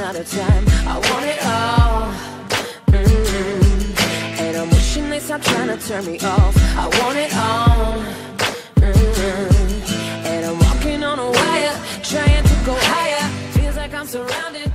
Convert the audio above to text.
out of time. I want it all. And I'm wishing they stop trying to turn me off. I want it all. And I'm walking on a wire, trying to go higher. Feels like I'm surrounded